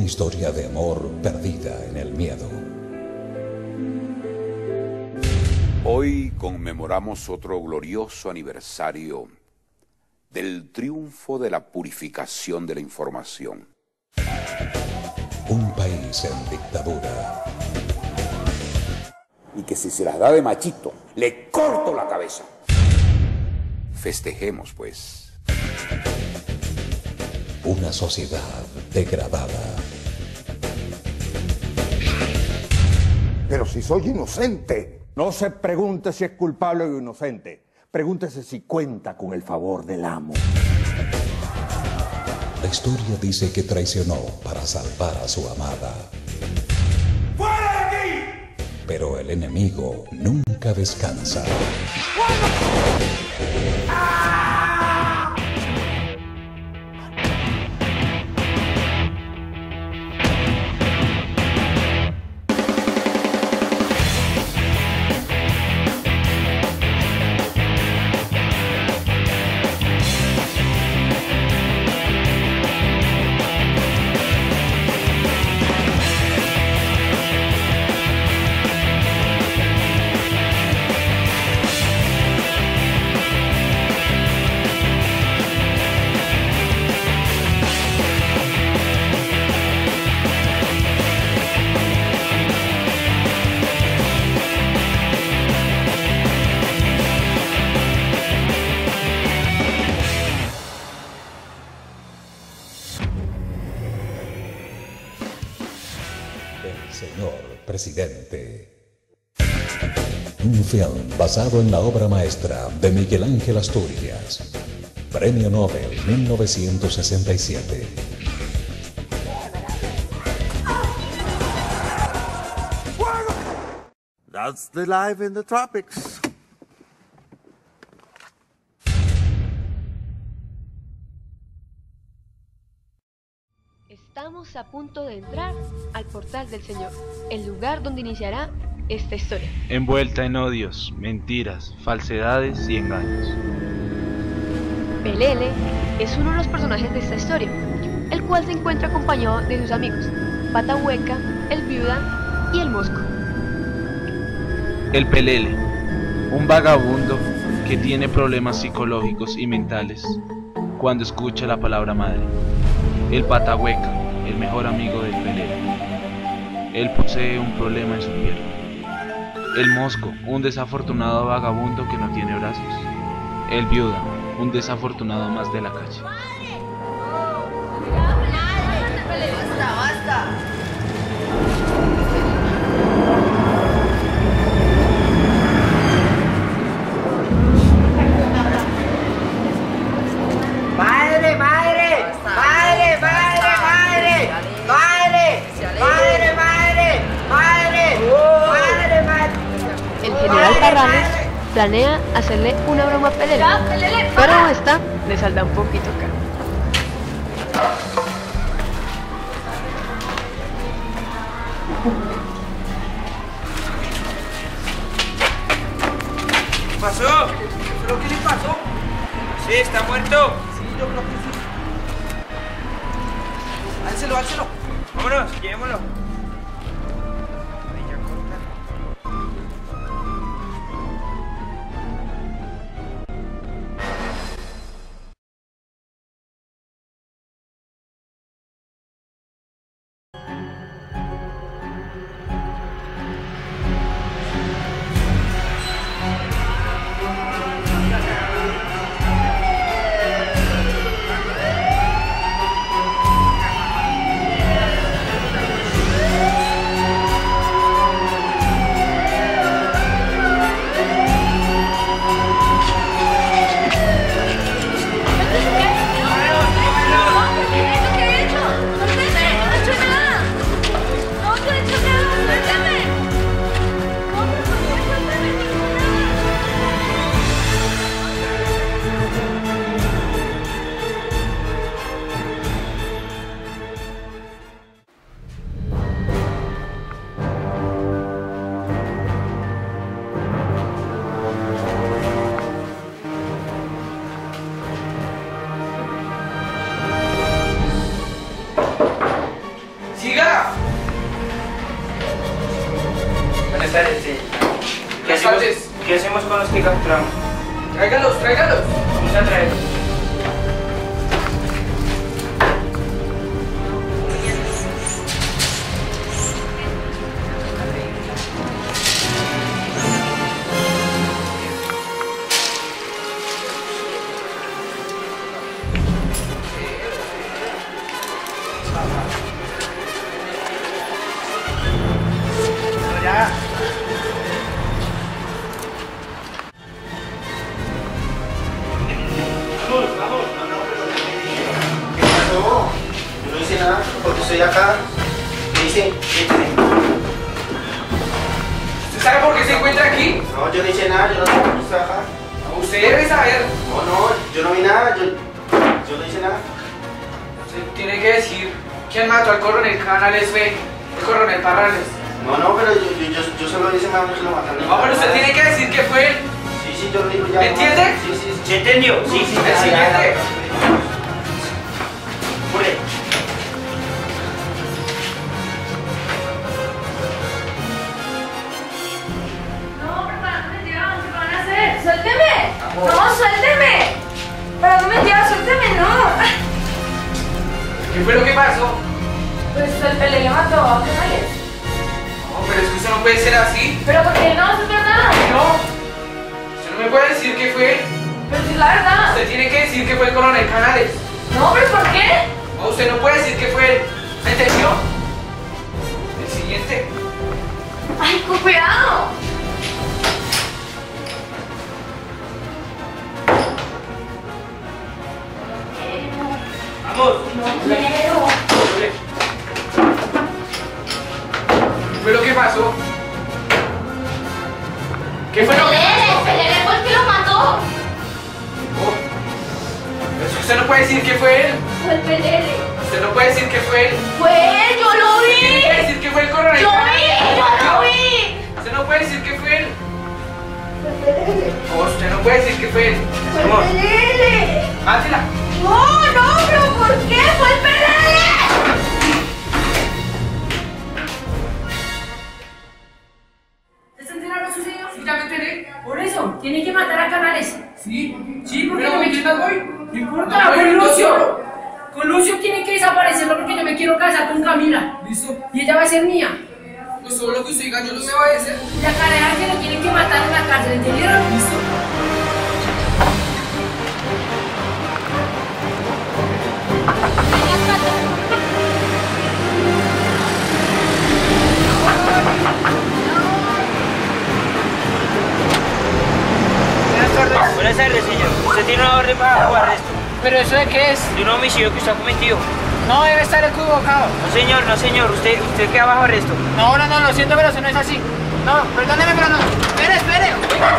una historia de amor perdida en el miedo. Hoy conmemoramos otro glorioso aniversario del triunfo de la purificación de la información. Un país en dictadura. Y que si se las da de machito, le corto la cabeza. Festejemos, pues. Una sociedad degradada. Pero si soy inocente. No se pregunte si es culpable o inocente. Pregúntese si cuenta con el favor del amo. La historia dice que traicionó para salvar a su amada. ¡Fuera de aquí! Pero el enemigo nunca descansa. Señor presidente. Un film basado en la obra maestra de Miguel Ángel Asturias. Premio Nobel 1967. That's the life in the tropics. Estamos a punto de entrar al portal del Señor, el lugar donde iniciará esta historia. Envuelta en odios, mentiras, falsedades y engaños. Pelele es uno de los personajes de esta historia, el cual se encuentra acompañado de sus amigos, Pata Hueca, el Viuda y el Mosco. El Pelele, un vagabundo que tiene problemas psicológicos y mentales cuando escucha la palabra madre. El Pata Hueca, el mejor amigo del Pelele. Él posee un problema en su pierna. El Mosco, un desafortunado vagabundo que no tiene brazos. El Viuda, un desafortunado más de la calle. ¡Basta, basta! ¡Madre, madre! ¡Madre, madre, madre! ¡Madre! ¡Madre, madre! ¡Madre! ¡Madre, madre! El general Parranes planea hacerle una broma a Pelele, pero esta le saldrá un poquito caro. ¿Qué pasó? ¿Pero qué le pasó? Sí, está muerto. Sí, yo creo que sí. Álcelo, álcelo. Vámonos, llevémoslo. ¿Qué hacemos con los que capturamos? Tráigalos, tráigalos. Vamos a traerlos. Porque estoy acá. ¿Qué dice? ¿Usted sabe por qué se encuentra aquí? No, yo no hice nada, yo no sé por qué estoy acá. No, usted debe saber. No, yo no vi nada, yo no hice nada. Usted tiene que decir quién mató al coronel Canales fue el coronel Parrales. No, pero yo solo hice más que lo mataron. No, pero usted tiene que decir que fue él. Sí, yo lo digo ya. ¿Me entiende? Sí. ¿Se entendió? Sí. El siguiente. Pure. No, pero ¿para dónde me llevan? ¿Qué van a hacer? ¡Suélteme! ¡No, suélteme! ¿Para dónde me llevan? ¡Suélteme, no! ¿Qué fue lo que pasó? Pues el Pelé le mató a Canales. No, pero es que usted no puede ser así. ¿Pero por qué no? ¿Eso es verdad? No. Usted no me puede decir que fue él. Pero si es la verdad. Usted tiene que decir que fue el coronel Canales. No, pero ¿por qué? No, usted no puede decir que fue él. ¿Me entendió? El siguiente. ¡Ay, con cuidado! Vamos. No quiero. ¿Qué fue lo que pasó? ¿Qué fue lo que pasó? Pelé fue el que lo mató. Oh. Pero usted no puede decir que fue él. Fue el Pelé. Usted no puede decir que fue él. Fue él, yo lo vi. Tiene que decir que fue el coronel. Yo lo vi. Usted no puede decir que fue él. No, usted no puede decir que fue él. Fue el Pelé. Mátela. No, pero ¿por qué? ¡Fue el Pelé! ¿Estás enterado de lo sucedido? Sí, ya me enteré. Por eso, tiene que matar a Canales. Sí, porque pero yo me ¿con quién más voy? No importa, con Lucio. Con Lucio tiene que desaparecerlo porque yo me quiero casar con Camila. Listo. Y ella va a ser mía. Pues todo lo que usted diga yo lo me voy a decir. La cara que lo tienen que matar en la cárcel, ¿entendieron? Listo. Buenas tardes, señor. Usted tiene una orden bajo arresto. ¿Pero eso de qué es? De un homicidio que usted ha cometido. No, debe estar equivocado. No, señor. Usted queda bajo arresto. No, lo siento, pero eso no es así. No, perdóneme, pero no. Espere.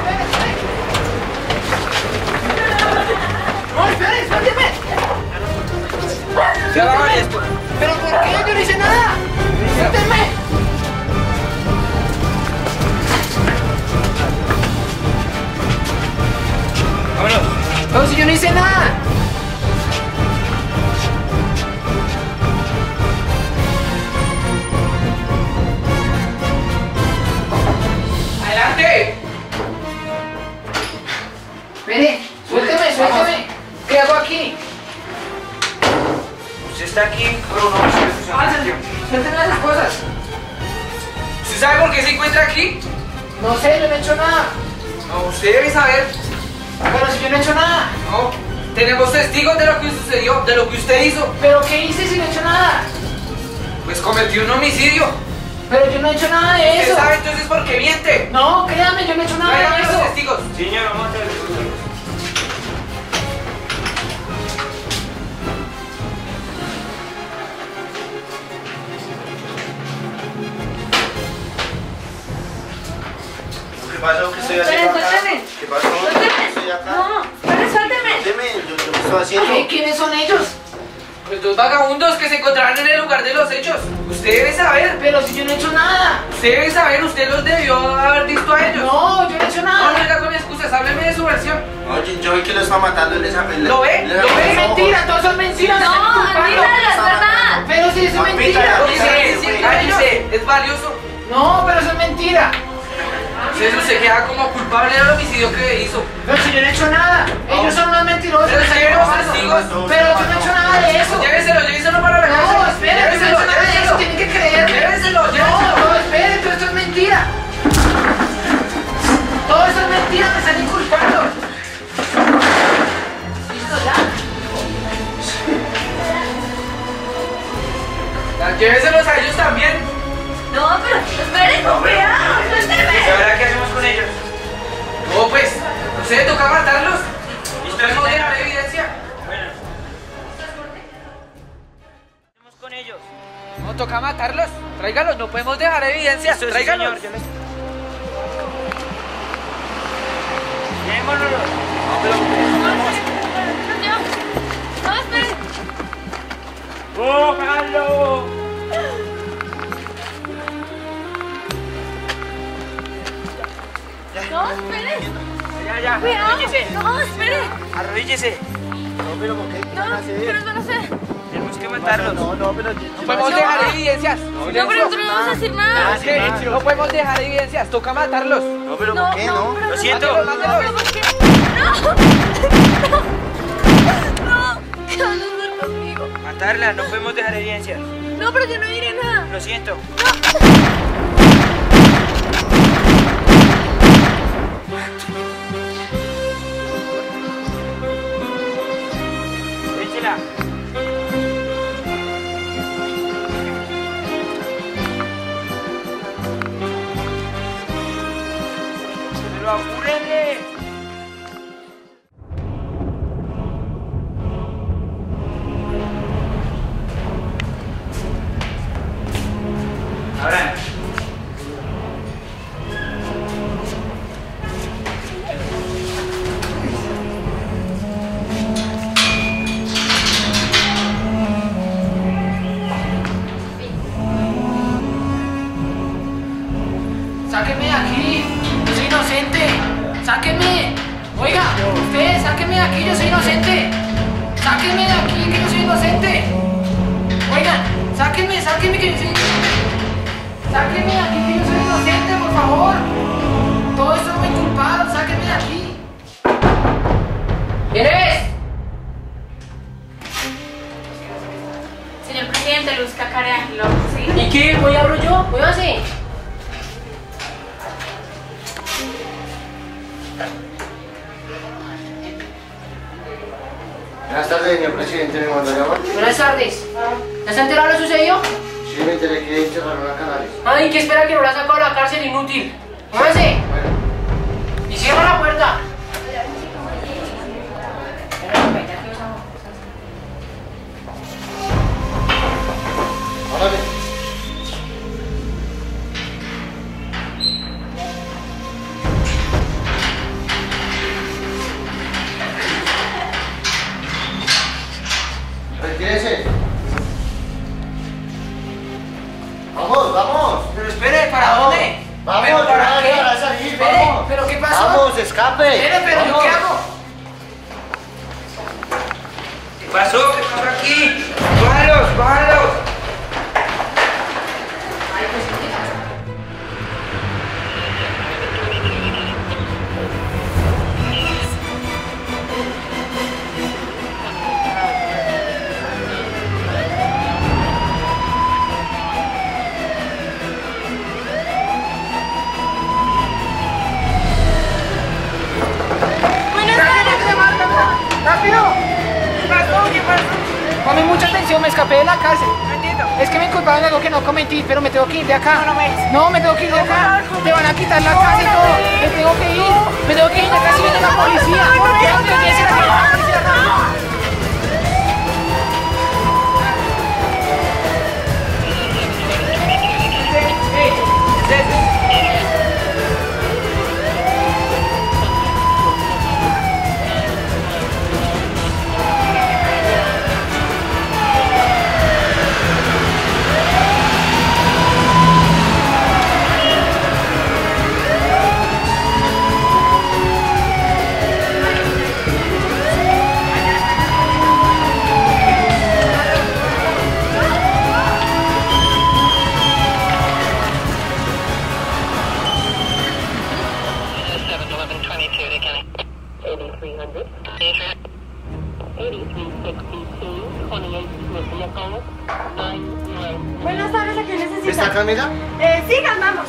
No, espere, suélteme. Queda bajo arresto. ¿Pero por qué? Yo no hice nada. Suélteme. Vámonos. Pero si yo no hice nada. ¡Adelante! Espere, suélteme. ¿Qué hago aquí? Usted está aquí por un homicidio que usted cometió. Suélteme las cosas. ¿Usted sabe por qué se encuentra aquí? No sé, yo no he hecho nada. No, usted debe saber. Pero si yo no he hecho nada. No, tenemos testigos de lo que sucedió, de lo que usted hizo. ¿Pero qué hice si no he hecho nada? Pues cometió un homicidio. Pero yo no he hecho nada de eso. ¿Usted sabe entonces por qué miente? No, créame, yo no he hecho nada Tráigame de los eso. testigos. Señor, vamos a traer los testigos. ¿Qué pasó? ¿Qué estoy haciendo acá? Suélteme. ¿Qué pasó? Suélteme. Estoy acá. No, pero suélteme. Suélteme, yo ¿qué estoy haciendo? ¿Quiénes son ellos? Pues dos vagabundos que se encontraron en el lugar de los hechos. Usted debe saber. Pero si yo no he hecho nada. Usted debe saber, usted los debió haber visto a ellos. No, yo no he hecho No, nada. no venga con excusas, hábleme de su versión. No, yo vi que lo está matando, él ¿Lo ve? Es mentira, todos son mentiras. No, me están mentira, culpando. es verdad. Pero si eso es mentira. Cállese, es valioso. No, pero eso es mentira. Entonces usted queda como culpable del homicidio que hizo. Pero si yo no he hecho nada. Ellos son unos mentirosos. Pero si hay unos testigos. Pero yo no he hecho nada de eso. Lléveselo para la cárcel. No, espere, yo no he hecho nada de eso. Tienen que creerme. Lléveselo. No, espere, todo esto es mentira. Todo eso es mentira, me están inculpando. Listo, ya. Lléveselos a ellos también. No, pero espere, con cuidado, suélteme. ¿Ahora qué hacemos con ellos? No, pues, no sé, toca matarlos. No podemos dejar evidencia. Bueno. ¿Qué hacemos con ellos? No, toca matarlos. Tráigalos, no podemos dejar evidencia. Listo, sí, Tráigalos. señor, yo les... Llevémonos. No, espere. ¡Cójalo! No, espere. Ya. Cuidado. Arrodíllese. No, espere. Arrodíllese. No, pero ¿por qué? ¿Qué van a hacer? ¿Qué nos van a hacer? Tenemos que matarlos. No, pero... No podemos dejar evidencias. No, pero nosotros no vamos a decir nada. No podemos dejar evidencias. Toca matarlos. No, pero ¿por qué no? pero Lo siento. No, pero ¿por qué? No. ¿Qué van a hacer conmigo? Matarla, no podemos dejar evidencias. No, pero yo no diré nada. Lo siento. Échela. Pero apúrenle. Ahora. Sáquenme de aquí, yo soy inocente. Sáquenme. Oiga, ustedes, sáquenme de aquí, yo soy inocente. Sáquenme de aquí, que yo soy inocente. Oigan, sáquenme, que yo soy inocente. Sáquenme de aquí, que yo soy inocente, por favor. Todo esto me inculparon, sáquenme de aquí. ¿Quién eres? Señor presidente, Luz Cacarea, ¿lo sí? ¿Y qué? ¿Voy abro yo? ¿Voy así? Buenas tardes, señor presidente, me mandó a llamar. Buenas tardes. ¿Ya se ha enterado lo que sucedió? Sí, me enteré que encerraron a Canales. Ay, ¿qué espera que no la ha sacado de la cárcel? Inútil. Muévase. Y cierra la puerta. Órale. Retírese. Vamos. Pero espere, ¿para dónde? Vamos, ¿Pero para qué? para salir, Espere, vamos. ¿pero qué pasó? Vamos, escape. Espere, pero ¿yo Vamos. qué hago? ¿Qué pasó? ¿Qué pasó aquí? ¡Bájalos! ¡Rápido! ¿Qué pasó? Ponme mucha atención, me escapé de la cárcel. No entiendo. Es que me inculparon de algo que no cometí, pero me tengo que ir de acá. No, me tengo que ir de acá. Te van a quitar la casa y todo. Me tengo que ir. Ya casi viene la policía. Buenas tardes, ¿a quién necesita? ¿Está Camila? Sigan, vamos.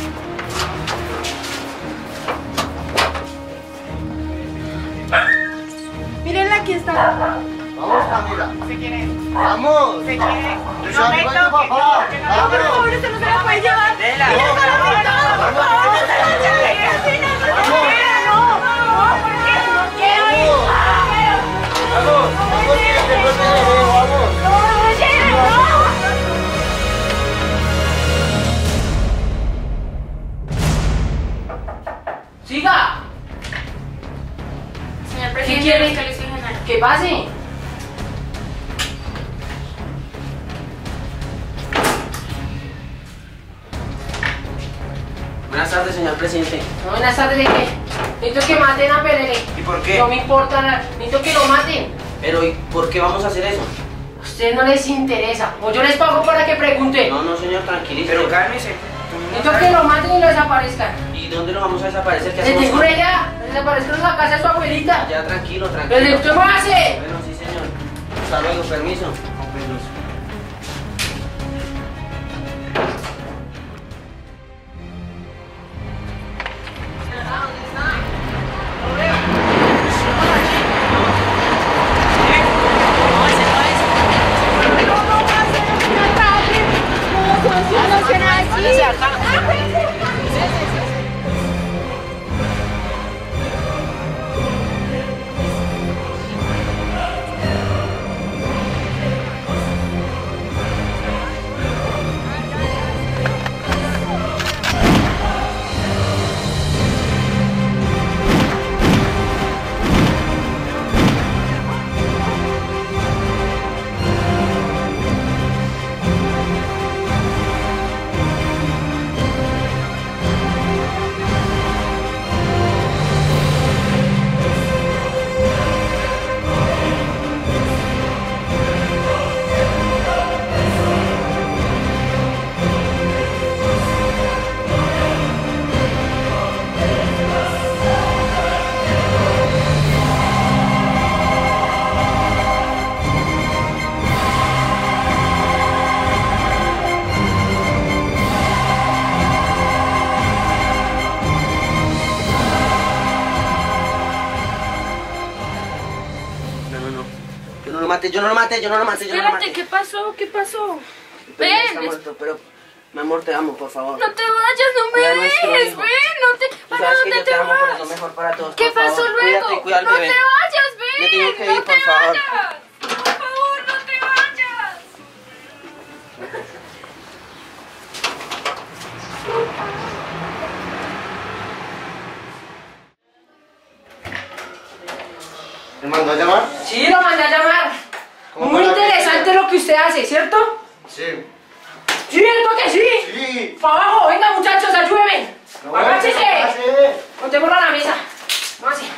Mírenla, aquí está. Vamos, Camila. ¿Se quiere? Vamos. ¿Se quiere? Yo soy amigo de tu papá. No, por favor, usted no se la puede llevar. Déjela. Por favor, no se la lleve. Así no, no, porque no quiero ir. Vamos. Vamos, que te protege, vamos. No me lleve, no. ¡Siga! Señor ¿Qué presidente, quiere? fiscalización general. ¡Que pase! Buenas tardes, señor presidente. No, buenas tardes, ¿de qué? Necesito que maten a Pelele. ¿Y por qué? No me importa nada. Necesito que lo maten. Pero, ¿y por qué vamos a hacer eso? A ustedes no les interesa. O yo les pago para que pregunten. No, señor, tranquilízate. Pero cálmese. Necesito que lo maten y lo desaparezcan. ¿Y dónde lo vamos a desaparecer? ¿Qué ¡Se hacemos? te jure ya! ¡Desaparezcan a la casa de su abuelita! Ya, tranquilo, ¡Pero tranquilo. usted me hace! Bueno, sí, señor. Hasta luego, permiso. Con permiso. Yo no lo maté. Espérate, ¿qué pasó? ¿Qué pasó? Ven. Está muerto, pero... Mi amor, te amo, por favor. No te vayas, no me Cuida a nuestro dejes. hijo. Ven, no te... Tú ¿Para sabes que dónde yo te te amo, pero es vas? lo mejor para todos, ¿Qué por pasó favor. luego? Cuídate y cuida al No bebé. te vayas, ven. Me tengo que ir, no por te favor. vayas. Por favor, no te vayas. ¿Me mandó a llamar? Sí, lo mandé a llamar. ¿Cómo Muy para qué? interesante lo que usted hace, ¿cierto? Sí. ¿Cierto que sí? Sí. ¡Para abajo! ¡Venga, muchachos, ayúdenme! No, ¡Agáchese! ¿qué? Contémoslo a la mesa. Vamos así.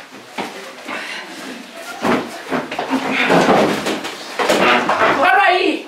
¡Cójalo ahí!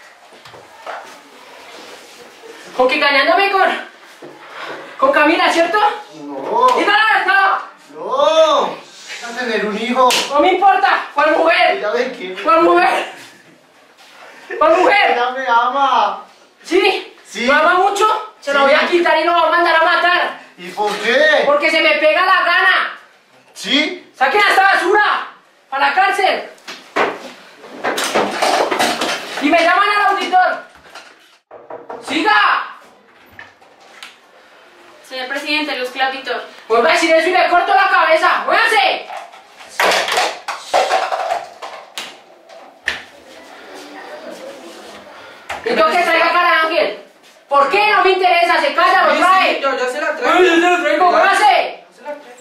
Con que engañándome con Camila, ¿cierto? No. ¡Diga la verdad! No. Vas a tener un hijo. No me importa. ¿Cuál mujer? Ya ven quién. ¿Cuál mujer? ¿Cuál mujer? Ella me ama. ¿Sí? Sí. ¿Lo ama mucho? Se lo voy a quitar y lo voy a mandar a matar. ¿Y por qué? Porque se me pega la gana. ¿Sí? ¡Saquen a esta basura! ¡A la cárcel! Y me llaman al auditor. ¡Siga! Señor presidente, Luz Clavitor. Vuelva a decir eso y le corto la cabeza. ¡Muévanse! Necesito que traiga cara de ángel. ¿Por qué? No me interesa. Se calla, lo trae. Sí, yo se la traigo. ¡Ay, yo se lo traigo! ¡Muévase! Yo se la traigo.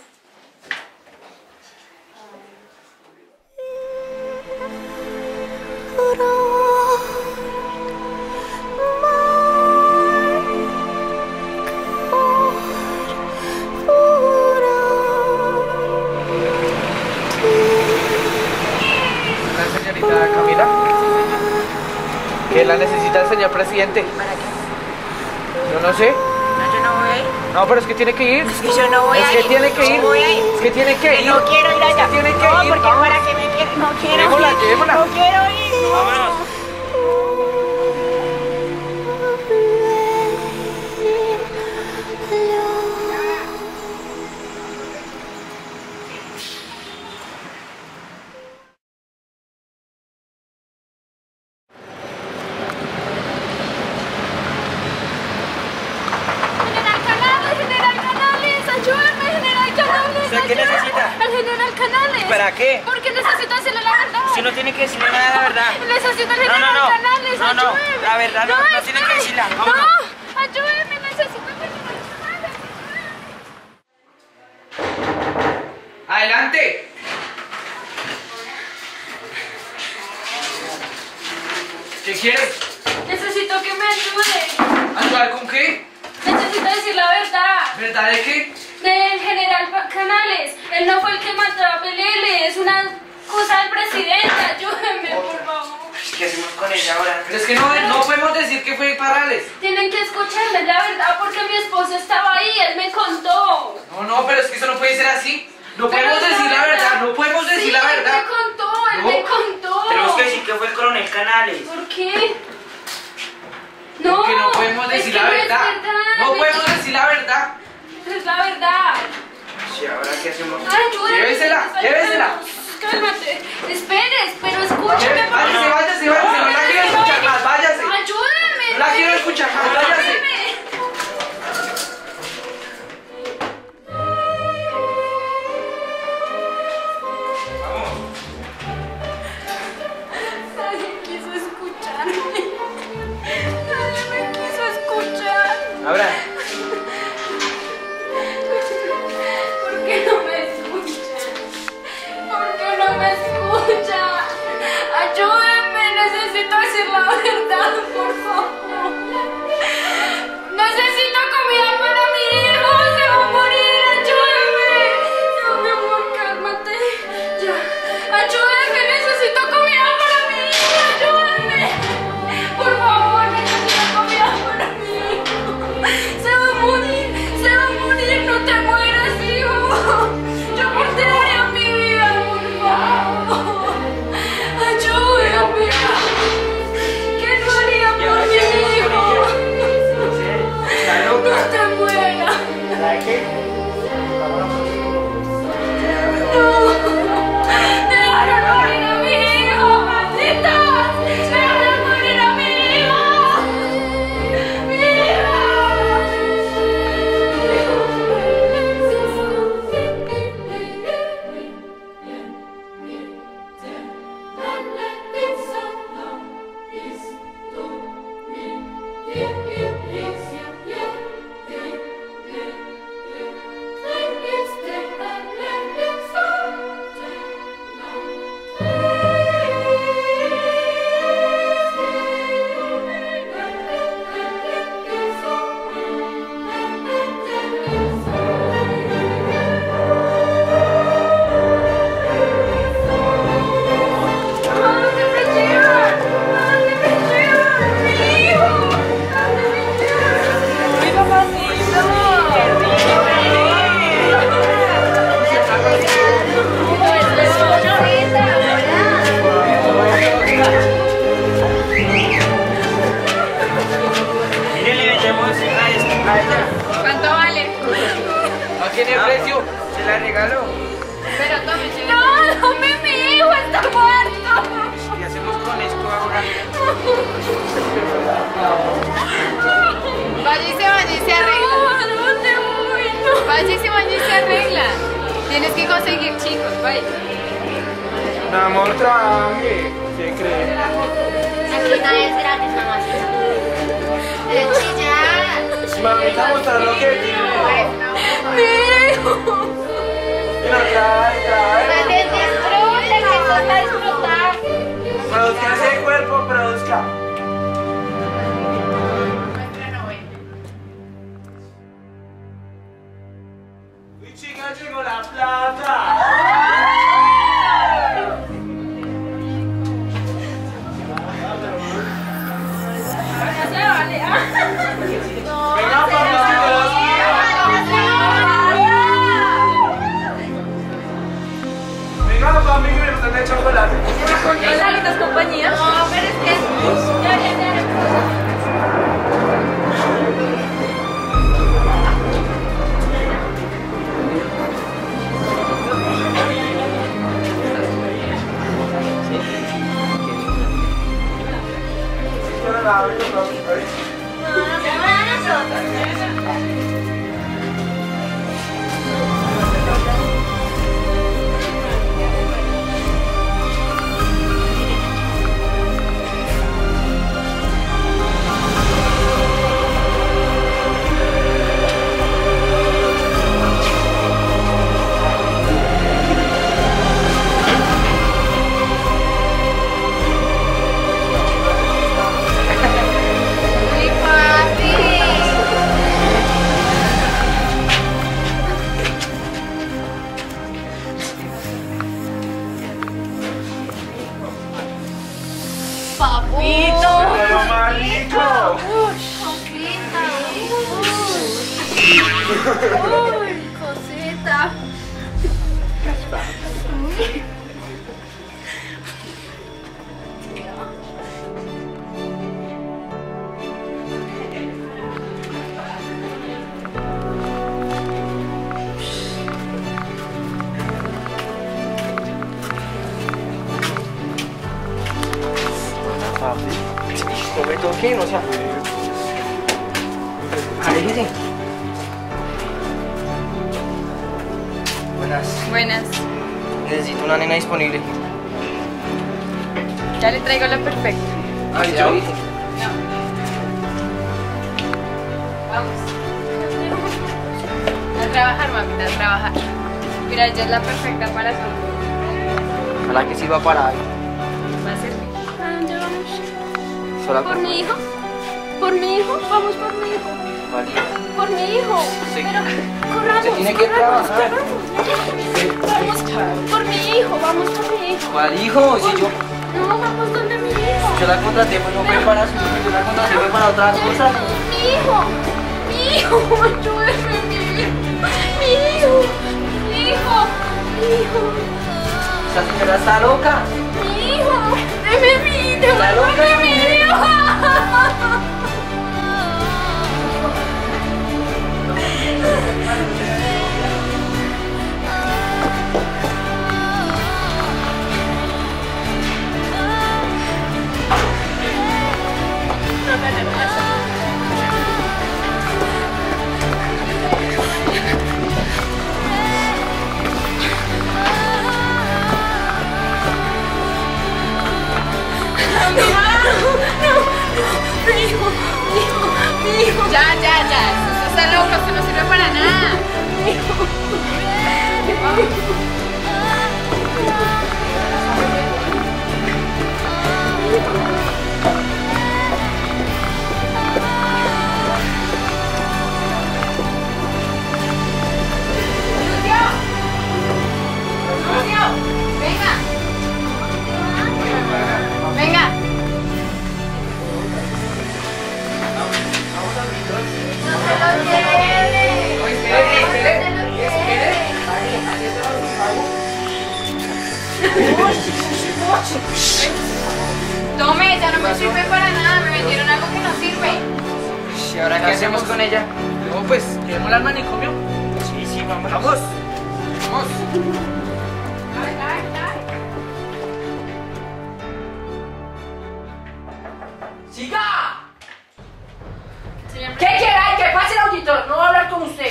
¿La señorita Camila? ¿Que la necesita el señor presidente? ¿Para qué? Yo no sé. No, yo no voy a ir. No, pero es que tiene que ir. Es que yo no voy a ir. Es que tiene que ir. No voy a ir. Es que tiene que ir. No quiero ir allá. Tiene que no, ir. porque Vamos. para que me quiera. No quiero Llevémosla, ir. llevémosla. No quiero ir. No. Vámonos. ¿Qué necesita? El general Canales. ¿Para qué? Porque necesito decirle la verdad. Si no tiene que decirle nada de la verdad. Necesito el general Canales. No, ayúdeme. la verdad no tiene que decirla. Vámonos. No, ayúdeme, necesito el general Canales. ¡Adelante! ¿Qué quieres? Necesito que me ayude. ¿Ayudar con qué? Necesito decir la verdad. ¿Verdad de qué? Del general Canales. Él no fue el que mató a Pelele. Es una cosa del presidente. Ayúdenme, por favor. ¿Qué hacemos con ella ahora? Pero es que no podemos decir que fue Parrales. Tienen que escucharme la verdad porque mi esposo estaba ahí. Él me contó. No, pero es que eso no puede ser así. No podemos decir la verdad. No podemos decir la verdad. Él me contó. Tenemos que decir que fue el coronel Canales. ¿Por qué? No. Porque no podemos decir la verdad. No podemos decir la verdad. Es la verdad. Sí, ahora qué hacemos. Ayúdame. Llévesela. Cálmate. Espere, pero escúchame. Váyase. No la quiero escuchar más. Váyase. Ayúdame. No la quiero escuchar más. Váyase. Nadie quiso escucharme. Nadie me quiso escuchar. Ahora. ¿Por qué no me escucha? ¿Por qué no me escucha? Ayúdenme, necesito decir la verdad, por favor. Necesito comida para mi hijo, se va a morir, ayúdenme. No, mi amor, cálmate. Ya, ayúdenme, necesito comida para mi hijo, ayúdenme. Por favor, necesito comida para mi hijo. Se va a morir, no te mueras, hijo. Yo por ti daría mi vida, por favor. Ayúdame. ¿Qué no haría por mi hijo? No te mueras. No. Déjame morir a mi hijo, malditas. Déjame morir a mi hijo. Mi ¿Cuánto vale? No tiene precio. Se la regalo. Pero tome, no, dame mi hijo, está muerto. ¿Qué hacemos con esto ahora? Vaya y se arregla. No, ¿dónde voy? No. Vaya y se arregla. Tienes que conseguir chicos, vaya. Mi amor, trabaje. ¿Qué crees? Aquí nada es gratis, mamacita. De chillar. Mamita, mostrar lo que tiene. Mi hijo. Mira, trae. Disfruta, que toca disfrutar. Produzca ese cuerpo, produzca. Uy, chica, llegó la plata. Ya se vale. Venga, papá. de chocolate. ¿Hay salitas compañías? No, pero es que... Papito. ¡Mamito! Uy, cosita. Come toque, no sea. Aléjese. Buenas. Buenas. Necesito una nena disponible. Ya le traigo la perfecta. ¿Ah, yo? No. Vamos. A trabajar, mamita, a trabajar. Mira, ella es la perfecta para su... Ojalá que sirva para algo. Va a servir. ¿A dónde vamos? Sola ¿Por con- mi hijo? ¿Por mi hijo? Vamos por mi hijo. Vale. Por mi hijo. Sí. Pero corramos. Se tiene que corramos, trabajar. corramos. Vamos por mi hijo. Vamos por mi hijo. ¿Cuál hijo? Si yo, No, vamos donde mi hijo. yo la contraté, pues no fue para su hijo, yo la contraté fue para otras cosas. Mi hijo. Mi hijo. Ayúdeme, mi hijo. Mi hijo. Mi hijo. Mi hijo. Esta señora está loca. Mi hijo. Deme mi hijo. Está loca, Deme mi mujer. hijo. Ya. Usted está loca, usted no sirve para nada. Lucio, venga. Venga. No se lo lleve. Tome, ya no me sirve para nada. Me vendieron algo que no sirve. ¿Y ahora qué hacemos con ella? No, pues, ¿queremos al manicomio? Sí, vamos. Vamos. Vamos. ¡Siga! Señor, ¿Qué quiere? ¡Que pase el auditor! No voy a hablar con usted.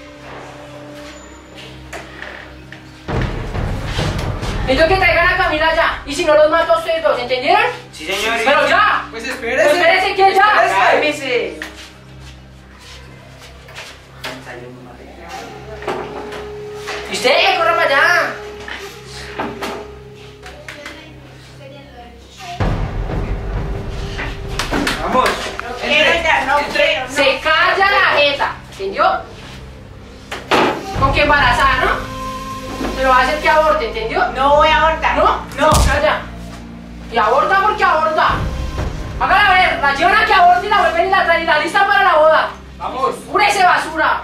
Necesito que traigan a Camila ya. Y si no, los mato a ustedes dos. ¿Entendieron? Sí, señor. ¡Pero ya! Pues espérese. ¡Espérese que ya! Cálmese. ¿Y usted? ¡Corra para allá! Vamos. Se calla la jeta. ¿Entendió? Con que embarazada, ¿no? Pero va a hacer que aborte, ¿entendió? No voy a abortar. ¿No? No. Calla. Y aborta porque aborta. Hágala ver, la llevan a que aborte y la vuelven y la traen y la lista para la boda. Vamos. ¡Púrese, basura!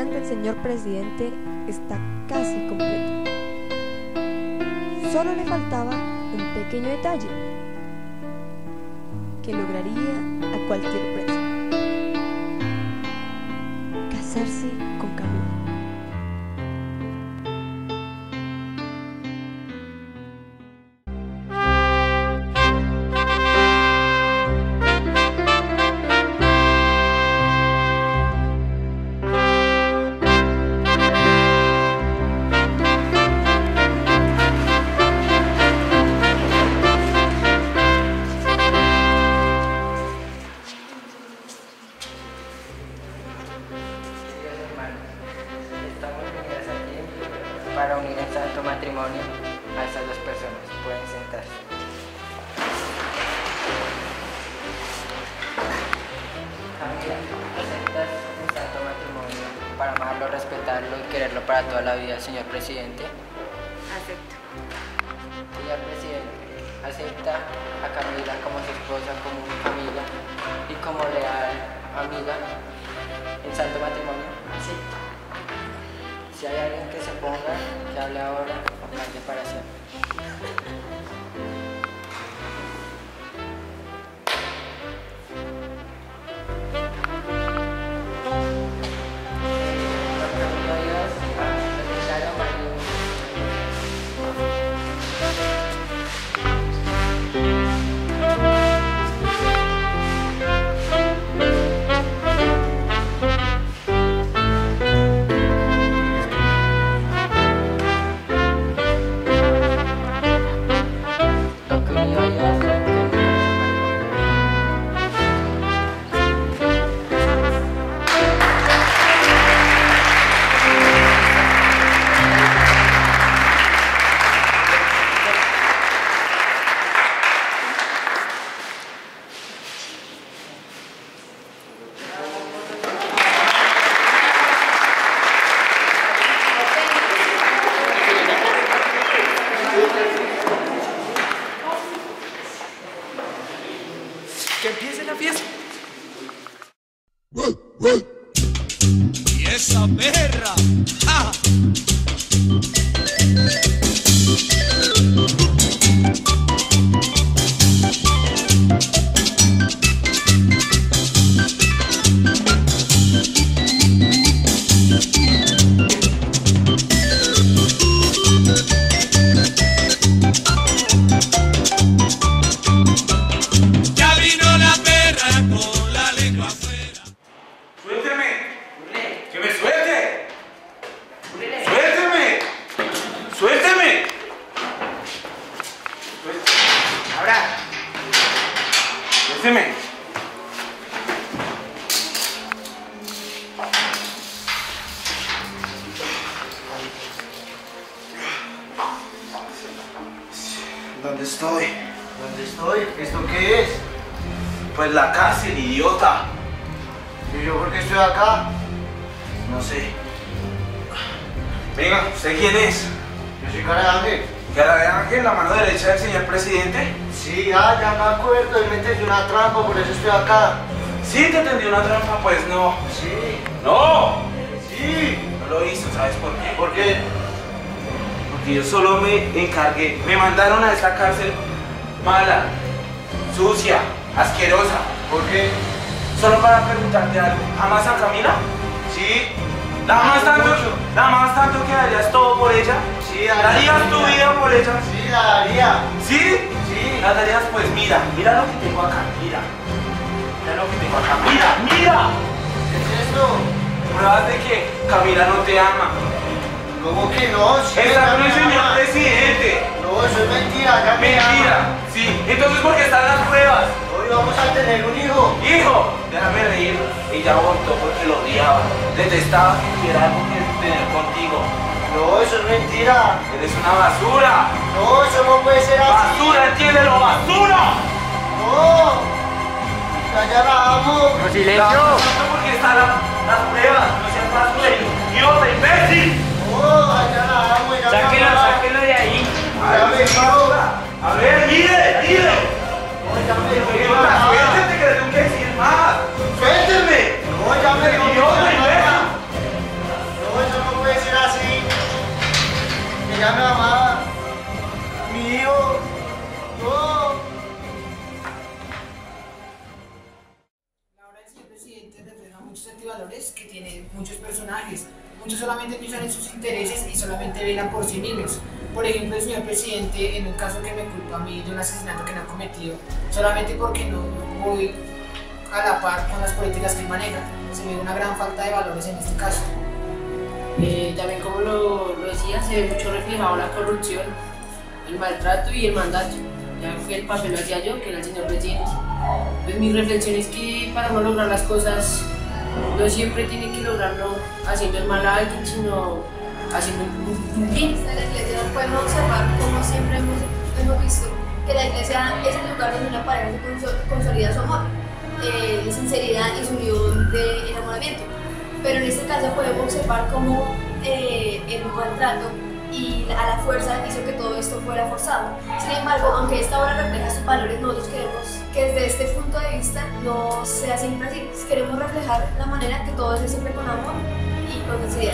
del señor presidente está casi completo. Solo le faltaba un pequeño detalle que lograría a cualquier precio: casarse con Camila. Para unir en santo matrimonio a estas dos personas. Pueden sentarse. Camila, ¿aceptas en santo matrimonio para amarlo, respetarlo y quererlo para toda la vida, señor presidente? Acepto. Señor presidente, ¿acepta a Camila como su esposa, como amiga y como leal amiga en santo matrimonio? Sí. Si hay alguien que se ponga, que hable ahora o calle para siempre. Que empiece la fiesta. Y esa perra. ¡Ja! ¿Dónde estoy? ¿Dónde estoy? ¿Esto qué es? Pues la cárcel, idiota. ¿Y yo por qué estoy acá? No sé. Venga, ¿usted quién es? Yo soy Cara de Ángel. ¿Cara de Ángel, la mano derecha del señor presidente? Sí, ya me acuerdo. Él me tendió una trampa, por eso estoy acá. ¿Sí te tendió una trampa? Pues no. Sí. ¡No! Sí. No lo hizo, ¿sabes por qué? ¿Por qué? Porque yo solo me encargué. Me mandaron a esta cárcel mala, sucia, asquerosa. ¿Por qué? Solo para preguntarte algo. ¿Amas a Camila? Sí. ¿La amas tanto que darías todo por ella? Sí, ¿darías tu vida por ella? Sí, la daría. ¿Sí? Sí. ¿La darías? Pues mira lo que tengo acá, mira. Mira lo que tengo acá, mira. ¿Qué es esto? Pruebas de que Camila no te ama. ¿Cómo que no? Sí, está con el señor presidente. No, eso es mentira, ya me ama. Mentira, sí. Entonces, ¿por qué están las pruebas? Hoy vamos a tener un hijo. ¿Hijo? Déjame reír. Ella votó porque lo odiaba. Detestaba que tuviera algo que tener contigo. No, eso es mentira. Eres una basura. No, eso no puede ser así. Basura, entiéndelo, basura. No. Ya la amo. No, silencio. No, porque están las pruebas. No seas basura, idiota, imbécil. Sáquenlo de ahí. A ver, mire. Suéltete que le tengo que decir más. Suélteme. No, ya me dio. que tiene muchos personajes. Muchos solamente piensan en sus intereses y solamente velan por sí mismos. Por ejemplo, el señor presidente, en un caso que me culpa a mí de un asesinato que no ha cometido, solamente porque no voy a la par con las políticas que él maneja. Se ve una gran falta de valores en este caso. También, como lo decía, se ve mucho reflejado la corrupción, el maltrato y el mandato. Ya que el papel lo hacía yo, que era el señor presidente. Pues mi reflexión es que para no lograr las cosas, no siempre tiene que lograrlo haciendo el mal a alguien, sino haciendo un bien. En la iglesia podemos observar, como siempre hemos visto, que la iglesia es el lugar donde una pareja se consolida su amor, de sinceridad y su unión de enamoramiento. Pero en este caso podemos observar cómo el maltrato y a la fuerza hizo que todo esto fuera forzado. Sin embargo, aunque esta obra refleja sus valores, nosotros queremos que desde este punto de vista no sea siempre así. Queremos reflejar la manera en que todo es siempre con amor y con sinceridad.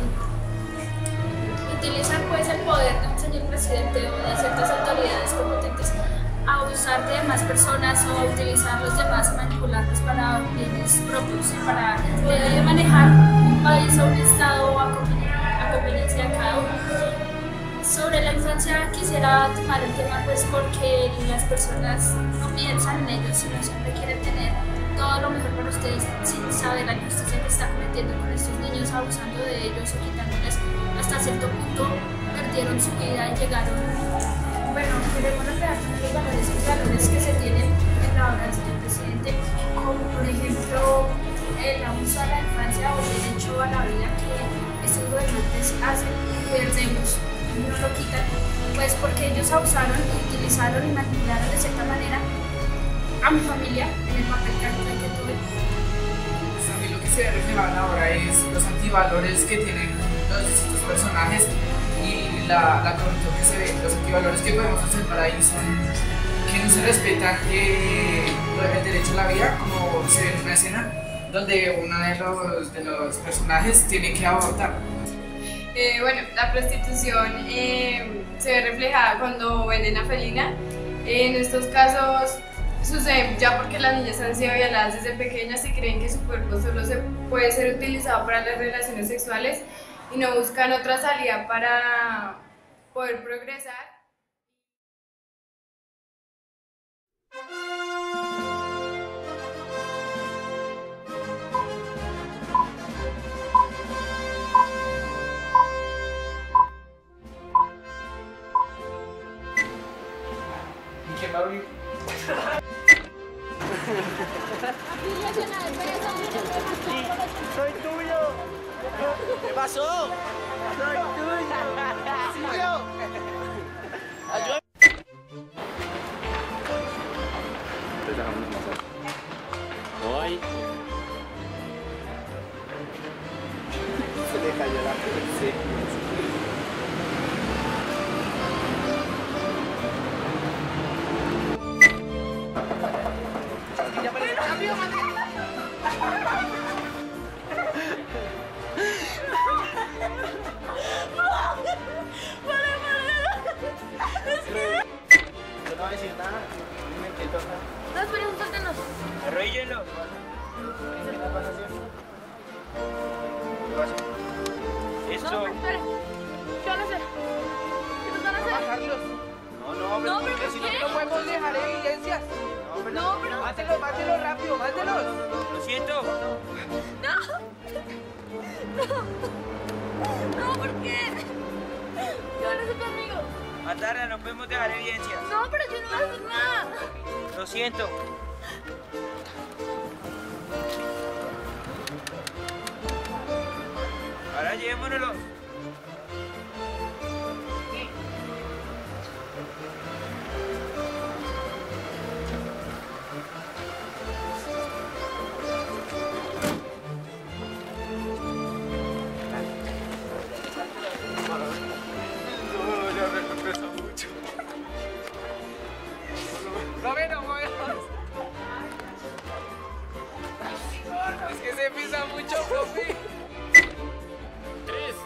Utilizan pues el poder de un señor presidente o de ciertas autoridades competentes a abusar de demás personas o a utilizar los demás, manipularlos para bienes propios y para manejar un país o un estado a conveniencia de cada uno. Sobre la infancia quisiera tomar el tema pues porque las personas no piensan en ellos, sino siempre quieren tener todo lo mejor para ustedes sin saber la injusticia que está cometiendo con estos niños, abusando de ellos o quitándoles. Hasta cierto punto perdieron su vida y llegaron. Bueno, queremos reflejar los valores que se tienen en la obra del señor presidente, como por ejemplo el abuso a la infancia o el derecho a la vida que estos gobernantes hacen, perdemos, no lo quitan, pues porque ellos abusaron, utilizaron y manipularon de cierta manera a mi familia en el papel que tuve. Pues a mí lo que se ve reflejado en la obra es los antivalores que tienen los distintos personajes y la corrupción que se ve. Los antivalores que podemos observar ahí son que no se respetan el derecho a la vida, como se ve en una escena donde uno de los personajes tiene que abortar. Bueno, la prostitución se ve reflejada cuando venden a felina. En estos casos sucede ya porque las niñas han sido violadas desde pequeñas y creen que su cuerpo solo puede ser utilizado para las relaciones sexuales y no buscan otra salida para poder progresar. ¿Quién va a abrir? ¡Soy tuyo! ¿Qué pasó? ¡Soy tuyo! ¡Ayúdame! Hoy se le cayó la PC. Yo no voy a decir nada, dime qué toca. No, esperen, suéltenos. Arruíllenlo. ¿Qué vas a hacer? ¿Qué vas a hacer? Eso. No, esperen. ¿Qué van a hacer? ¿Qué nos van a hacer? Bajarlos. No, No, pero porque si ¿por qué? no podemos dejar evidencias. No, pero... Mátenlos rápido, mátenlos. Lo siento. No. No, ¿por qué? ¿Qué van a hacer conmigo? Matarla, no podemos dejar evidencia. No, pero yo no voy a hacer nada. Lo siento. Ahora llevémonoslo. Es que se pisa mucho, profe. 3.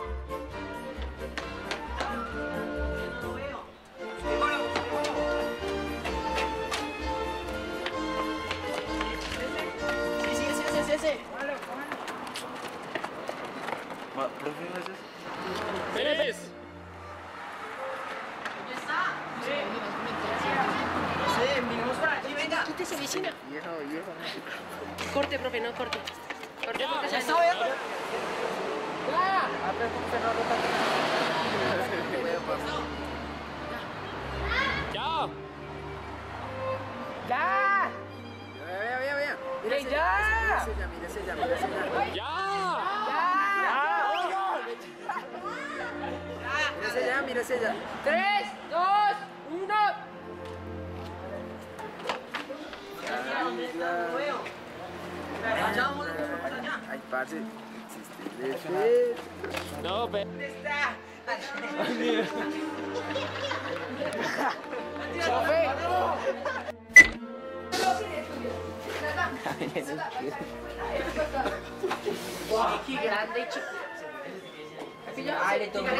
Sí, ese. se vicina. Viejo. Corte, profe, no corte. Corte porque se ¡Ya! ¡Ya! Vea. ¡Mire ya! Mírese ya. Mírese ya. 3, 2, 1. Ay, parce. No, pero... ¿Dónde está? ¡Chofe! Qué grande y chico. Ay, le tomo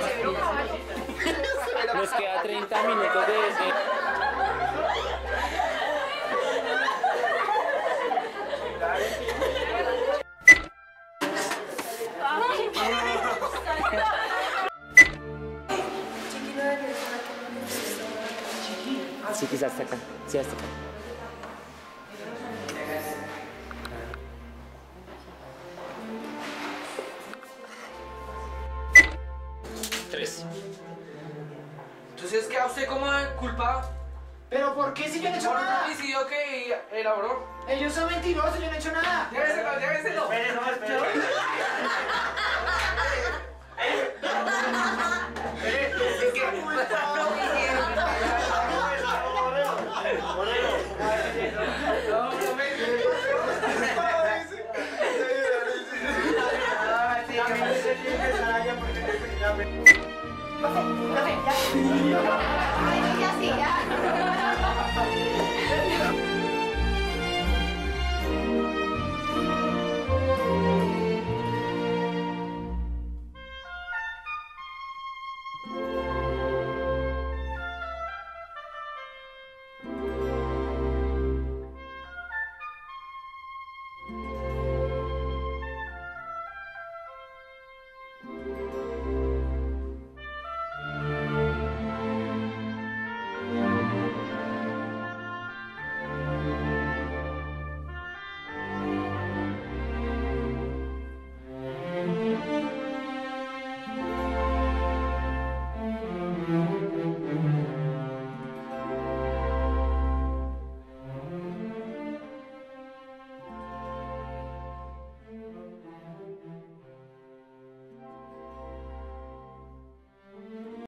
Nos queda 30 minutos de ese. Sí, quizás hasta acá. Sí, hasta acá. Entonces queda usted como culpado. ¿Pero por qué si yo no he hecho Por un nada? homicidio que elaboró. Ellos son mentirosos, yo no he hecho nada. Lléveselo. Espere.